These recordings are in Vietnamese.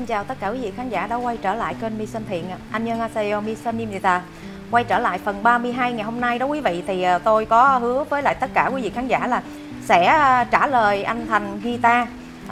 chào tất cả quý vị khán giả đã quay trở lại kênh Mission Thiện. 안녕하세요, Mission입니다. Quay trở lại phần 32 ngày hôm nay đó quý vị, thì tôi có hứa với lại tất cả quý vị khán giả là sẽ trả lời anh Thành Guitar,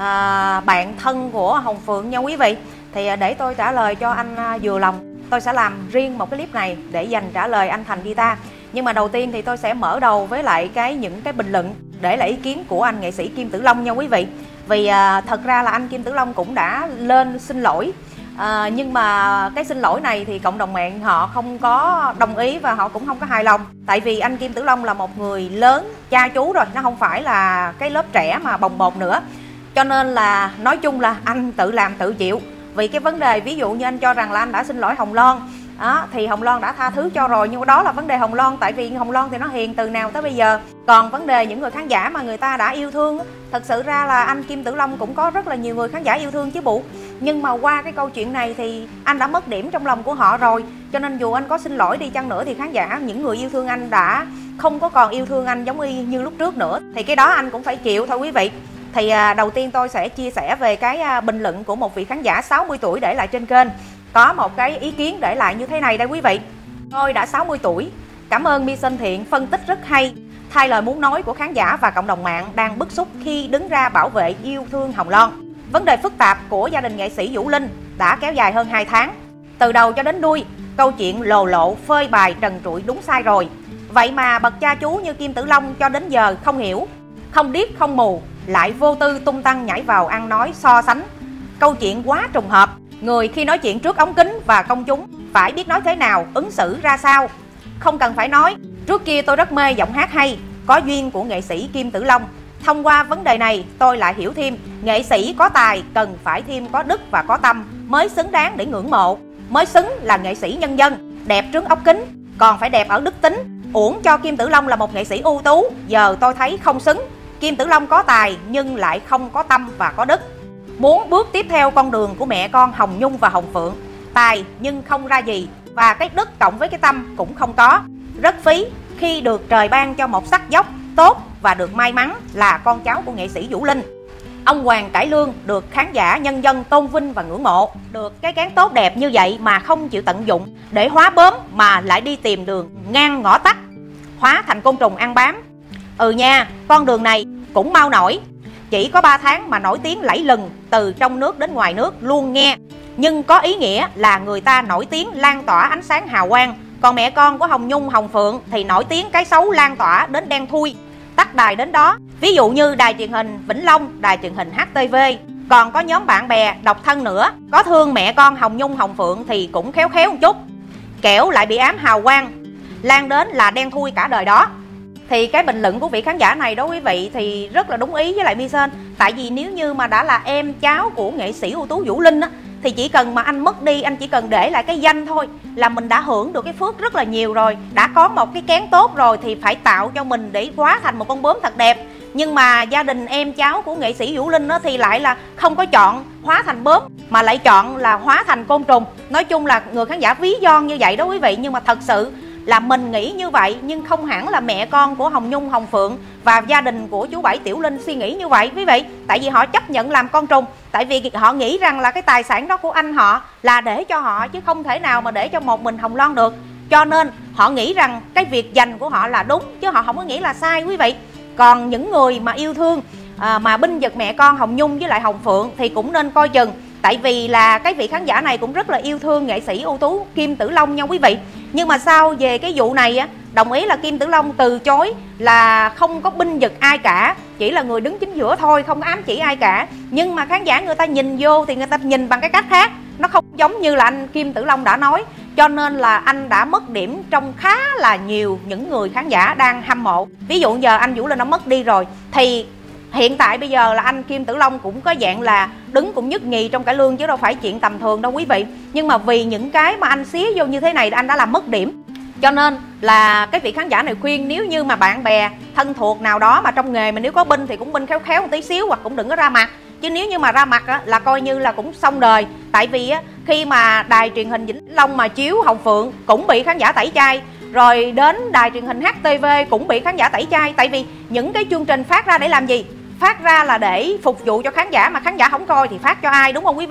bạn thân của Hồng Phượng nha quý vị. Thì để tôi trả lời cho anh vừa lòng, tôi sẽ làm riêng một cái clip này để dành trả lời anh Thành Guitar. Nhưng mà đầu tiên thì tôi sẽ mở đầu với lại những cái bình luận để lại ý kiến của anh nghệ sĩ Kim Tử Long nha quý vị. Vì thật ra là anh Kim Tử Long cũng đã lên xin lỗi, nhưng mà cái xin lỗi này thì cộng đồng mạng họ không có đồng ý và họ cũng không có hài lòng. Tại vì anh Kim Tử Long là một người lớn, cha chú rồi, nó không phải là cái lớp trẻ mà bồng bột nữa. Cho nên là nói chung là anh tự làm tự chịu. Vì cái vấn đề ví dụ như anh cho rằng là anh đã xin lỗi Hồng Loan thì Hồng Loan đã tha thứ cho rồi, nhưng đó là vấn đề Hồng Loan, tại vì Hồng Loan thì nó hiền từ nào tới bây giờ. Còn vấn đề những người khán giả mà người ta đã yêu thương, thật sự ra là anh Kim Tử Long cũng có rất là nhiều người khán giả yêu thương chứ bộ. Nhưng mà qua cái câu chuyện này thì anh đã mất điểm trong lòng của họ rồi, cho nên dù anh có xin lỗi đi chăng nữa thì khán giả, những người yêu thương anh đã không có còn yêu thương anh giống y như lúc trước nữa, thì cái đó anh cũng phải chịu thôi quý vị. Thì đầu tiên tôi sẽ chia sẻ về cái bình luận của một vị khán giả 60 tuổi để lại trên kênh. Có một cái ý kiến để lại như thế này đây quý vị. Tôi đã 60 tuổi, cảm ơn Mission Thiện phân tích rất hay, thay lời muốn nói của khán giả và cộng đồng mạng đang bức xúc khi đứng ra bảo vệ yêu thương Hồng Loan. Vấn đề phức tạp của gia đình nghệ sĩ Vũ Linh đã kéo dài hơn 2 tháng. Từ đầu cho đến đuôi, câu chuyện lồ lộ, phơi bày, trần trụi đúng sai rồi. Vậy mà bậc cha chú như Kim Tử Long cho đến giờ không hiểu, không điếc, không mù, lại vô tư tung tăng nhảy vào ăn nói so sánh. Câu chuyện quá trùng hợp. Người khi nói chuyện trước ống kính và công chúng phải biết nói thế nào, ứng xử ra sao. Không cần phải nói, trước kia tôi rất mê giọng hát hay, có duyên của nghệ sĩ Kim Tử Long. Thông qua vấn đề này, tôi lại hiểu thêm, nghệ sĩ có tài cần phải thêm có đức và có tâm mới xứng đáng để ngưỡng mộ, mới xứng là nghệ sĩ nhân dân, đẹp trước ống kính, còn phải đẹp ở đức tính. Uổng cho Kim Tử Long là một nghệ sĩ ưu tú, giờ tôi thấy không xứng. Kim Tử Long có tài nhưng lại không có tâm và có đức. Muốn bước tiếp theo con đường của mẹ con Hồng Nhung và Hồng Phượng, tài nhưng không ra gì, và cái đức cộng với cái tâm cũng không có. Rất phí khi được trời ban cho một sắc dốc tốt và được may mắn là con cháu của nghệ sĩ Vũ Linh. Ông Hoàng Cải Lương được khán giả nhân dân tôn vinh và ngưỡng mộ. Được cái cán tốt đẹp như vậy mà không chịu tận dụng để hóa bướm, mà lại đi tìm đường ngang ngõ tắt, hóa thành côn trùng ăn bám. Nha, con đường này cũng mau nổi. Chỉ có 3 tháng mà nổi tiếng lẫy lừng từ trong nước đến ngoài nước luôn nghe. Nhưng có ý nghĩa là người ta nổi tiếng lan tỏa ánh sáng hào quang. Còn mẹ con của Hồng Nhung, Hồng Phượng thì nổi tiếng cái xấu lan tỏa đến đen thui, tắt đài đến đó. Ví dụ như đài truyền hình Vĩnh Long, đài truyền hình HTV. Còn có nhóm bạn bè độc thân nữa, có thương mẹ con Hồng Nhung, Hồng Phượng thì cũng khéo khéo một chút, kẻo lại bị ám hào quang, lan đến là đen thui cả đời đó. Thì cái bình luận của vị khán giả này đó quý vị thì rất là đúng ý với lại Mission. Tại vì nếu như mà đã là em cháu của nghệ sĩ ưu tú Vũ Linh á, thì chỉ cần mà anh mất đi, anh chỉ cần để lại cái danh thôi là mình đã hưởng được cái phước rất là nhiều rồi. Đã có một cái kén tốt rồi thì phải tạo cho mình để hóa thành một con bướm thật đẹp. Nhưng mà gia đình em cháu của nghệ sĩ Vũ Linh á, thì lại là không có chọn hóa thành bướm mà lại chọn là hóa thành côn trùng. Nói chung là người khán giả ví von như vậy đó quý vị. Nhưng mà thật sự là mình nghĩ như vậy, nhưng không hẳn là mẹ con của Hồng Nhung, Hồng Phượng và gia đình của chú Bảy Tiểu Linh suy nghĩ như vậy quý vị. Tại vì họ chấp nhận làm con trùng, tại vì họ nghĩ rằng là cái tài sản đó của anh họ là để cho họ, chứ không thể nào mà để cho một mình Hồng Loan được. Cho nên họ nghĩ rằng cái việc dành của họ là đúng, chứ họ không có nghĩ là sai quý vị. Còn những người mà yêu thương mà binh vực mẹ con Hồng Nhung với lại Hồng Phượng thì cũng nên coi chừng. Tại vì là cái vị khán giả này cũng rất là yêu thương nghệ sĩ ưu tú Kim Tử Long nha quý vị. Nhưng mà sau về cái vụ này á, đồng ý là Kim Tử Long từ chối là không có binh vực ai cả, chỉ là người đứng chính giữa thôi, không có ám chỉ ai cả. Nhưng mà khán giả người ta nhìn vô thì người ta nhìn bằng cái cách khác, nó không giống như là anh Kim Tử Long đã nói. Cho nên là anh đã mất điểm trong khá là nhiều những người khán giả đang hâm mộ. Ví dụ giờ anh Vũ Linh đã mất đi rồi thì hiện tại bây giờ là anh Kim Tử Long cũng có dạng là đứng cũng nhất nhì trong cải lương, chứ đâu phải chuyện tầm thường đâu quý vị. Nhưng mà vì những cái mà anh xía vô như thế này anh đã làm mất điểm. Cho nên là cái vị khán giả này khuyên, nếu như mà bạn bè thân thuộc nào đó mà trong nghề mà nếu có binh thì cũng binh khéo khéo một tí xíu, hoặc cũng đừng có ra mặt. Chứ nếu như mà ra mặt á, là coi như là cũng xong đời. Tại vì á, khi mà đài truyền hình Vĩnh Long mà chiếu Hồng Phượng cũng bị khán giả tẩy chay, rồi đến đài truyền hình HTV cũng bị khán giả tẩy chay. Tại vì những cái chương trình phát ra để làm gì? Phát ra là để phục vụ cho khán giả, mà khán giả không coi thì phát cho ai, đúng không quý vị?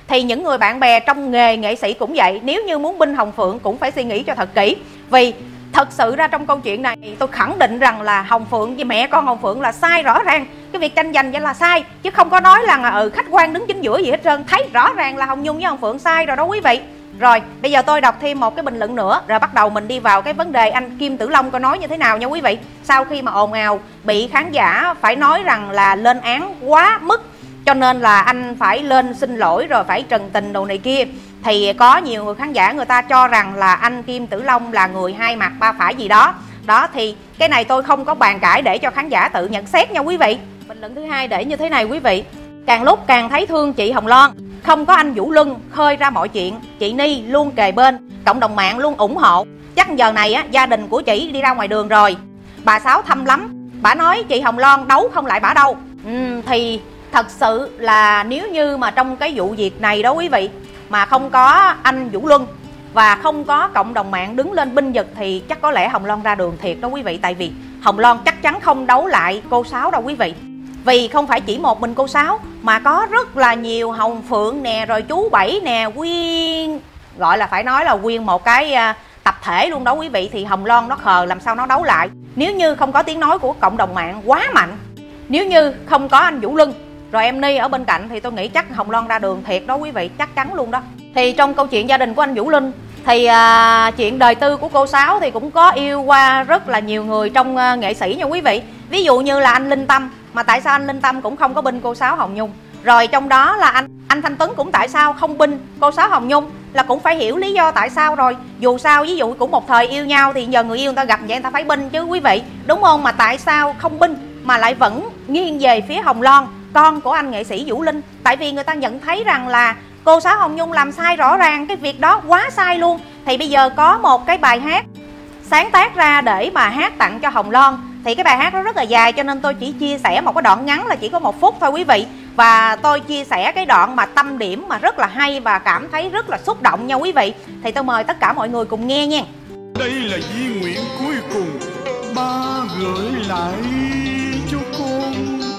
Thì những người bạn bè trong nghề nghệ sĩ cũng vậy, nếu như muốn binh Hồng Phượng cũng phải suy nghĩ cho thật kỹ. Vì thật sự ra trong câu chuyện này tôi khẳng định rằng là Hồng Phượng với mẹ con Hồng Phượng là sai rõ ràng. Cái việc tranh giành vậy là sai, chứ không có nói là khách quan đứng chính giữa gì hết trơn. Thấy rõ ràng là Hồng Nhung với Hồng Phượng sai rồi đó quý vị. Rồi bây giờ tôi đọc thêm một cái bình luận nữa, rồi bắt đầu mình đi vào cái vấn đề anh Kim Tử Long có nói như thế nào nha quý vị. Sau khi mà ồn ào bị khán giả phải nói rằng là lên án quá mức, cho nên là anh phải lên xin lỗi rồi phải trần tình đồ này kia, thì có nhiều người khán giả người ta cho rằng là anh Kim Tử Long là người hai mặt ba phải gì đó. Đó thì cái này tôi không có bàn cãi, để cho khán giả tự nhận xét nha quý vị. Bình luận thứ hai để như thế này quý vị: càng lúc càng thấy thương chị Hồng Loan, không có anh Vũ Luân khơi ra mọi chuyện, chị Ni luôn kề bên, cộng đồng mạng luôn ủng hộ. Chắc giờ này á, gia đình của chị đi ra ngoài đường rồi. Bà Sáu thâm lắm, bà nói chị Hồng Loan đấu không lại bả đâu. Thì thật sự là nếu như mà trong cái vụ việc này đó quý vị, mà không có anh Vũ Luân và không có cộng đồng mạng đứng lên binh vực thì chắc có lẽ Hồng Loan ra đường thiệt đó quý vị. Tại vì Hồng Loan chắc chắn không đấu lại cô Sáu đâu quý vị. Vì không phải chỉ một mình cô Sáu mà có rất là nhiều, Hồng Phượng nè, rồi chú Bảy nè, nguyên gọi là phải nói là nguyên một cái tập thể luôn đó quý vị. Thì Hồng Loan nó khờ làm sao nó đấu lại, nếu như không có tiếng nói của cộng đồng mạng quá mạnh, nếu như không có anh Vũ Luân rồi em Ni ở bên cạnh, thì tôi nghĩ chắc Hồng Loan ra đường thiệt đó quý vị, chắc chắn luôn đó. Thì trong câu chuyện gia đình của anh Vũ Luân thì chuyện đời tư của cô Sáu thì cũng có yêu qua rất là nhiều người trong nghệ sĩ nha quý vị. Ví dụ như là anh Linh Tâm, mà tại sao anh Linh Tâm cũng không có binh cô Sáu Hồng Nhung. Rồi trong đó là anh Thanh Tuấn cũng tại sao không binh cô Sáu Hồng Nhung, là cũng phải hiểu lý do tại sao rồi. Dù sao ví dụ cũng một thời yêu nhau thì giờ người yêu người ta gặp vậy người ta phải binh chứ quý vị, đúng không? Mà tại sao không binh mà lại vẫn nghiêng về phía Hồng Loan, con của anh nghệ sĩ Vũ Linh? Tại vì người ta nhận thấy rằng là cô Sáu Hồng Nhung làm sai rõ ràng, cái việc đó quá sai luôn. Thì bây giờ có một cái bài hát sáng tác ra để mà hát tặng cho Hồng Loan, thì cái bài hát đó rất là dài, cho nên tôi chỉ chia sẻ một cái đoạn ngắn là chỉ có 1 phút thôi quý vị. Và tôi chia sẻ cái đoạn mà tâm điểm mà rất là hay và cảm thấy rất là xúc động nha quý vị. Thì tôi mời tất cả mọi người cùng nghe nha. Đây là di nguyện cuối cùng ba gửi lại cho con,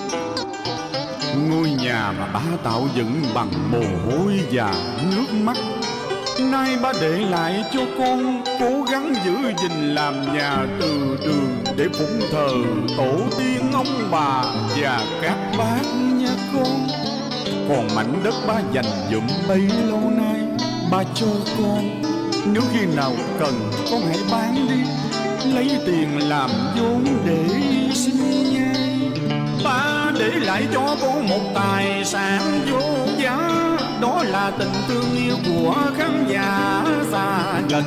ngôi nhà mà ba tạo dựng bằng mồ hôi và nước mắt. Nay ba để lại cho con, cố gắng giữ gìn làm nhà từ đường để phụng thờ tổ tiên ông bà và các bác nha con. Còn mảnh đất ba dành dụm bấy lâu nay ba cho con, nếu khi nào cần con hãy bán đi, lấy tiền làm vốn để sinh nhai. Ba để lại cho con một tài sản vô giá, đó là tình thương yêu của khán giả xa gần.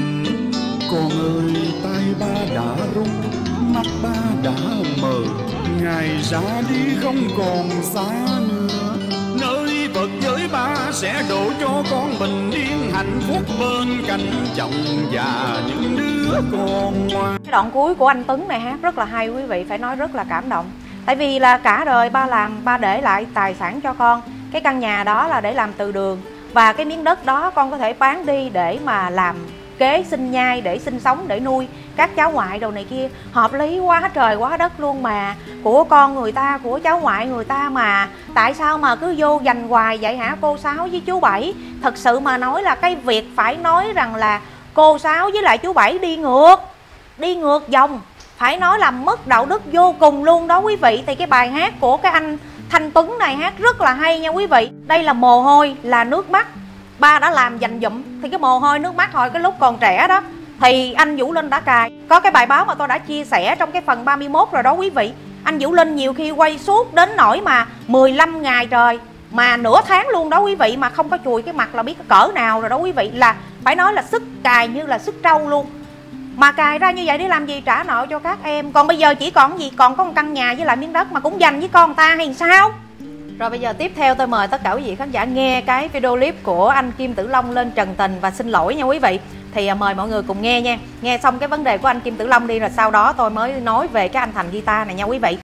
Con ơi tay ba đã run, mắt ba đã mờ, ngày ra đi không còn xa nữa. Nơi Phật giới ba sẽ đổ cho con bình yên hạnh phúc bên cạnh chồng và những đứa con ngoan. Cái đoạn cuối của anh Tuấn này hát rất là hay quý vị, phải nói rất là cảm động. Tại vì là cả đời ba làm, ba để lại tài sản cho con. Cái căn nhà đó là để làm từ đường, và cái miếng đất đó con có thể bán đi để mà làm kế sinh nhai, để sinh sống, để nuôi các cháu ngoại đồ này kia. Hợp lý quá trời quá đất luôn mà. Của con người ta, của cháu ngoại người ta mà. Tại sao mà cứ vô giành hoài vậy hả cô Sáu với chú Bảy? Thật sự mà nói là cái việc phải nói rằng là cô Sáu với lại chú Bảy đi ngược dòng, phải nói là mất đạo đức vô cùng luôn đó quý vị. Thì cái bài hát của cái anh Thanh Tuấn này hát rất là hay nha quý vị. Đây là mồ hôi, là nước mắt ba đã làm dành dụm. Thì cái mồ hôi nước mắt hồi cái lúc còn trẻ đó thì anh Vũ Linh đã cài. Có cái bài báo mà tôi đã chia sẻ trong cái phần 31 rồi đó quý vị. Anh Vũ Linh nhiều khi quay suốt đến nỗi mà 15 ngày trời, mà nửa tháng luôn đó quý vị, mà không có chùi cái mặt là biết cỡ nào rồi đó quý vị. Là phải nói là sức cài như là sức trâu luôn. Mà cài ra như vậy để làm gì? Trả nợ cho các em. Còn bây giờ chỉ còn gì? Còn có một căn nhà với lại miếng đất mà cũng dành với con ta hay sao? Rồi bây giờ tiếp theo tôi mời tất cả quý vị khán giả nghe cái video clip của anh Kim Tử Long lên trần tình và xin lỗi nha quý vị. Thì mời mọi người cùng nghe nha. Nghe xong cái vấn đề của anh Kim Tử Long đi, rồi sau đó tôi mới nói về cái anh Thành guitar này nha quý vị.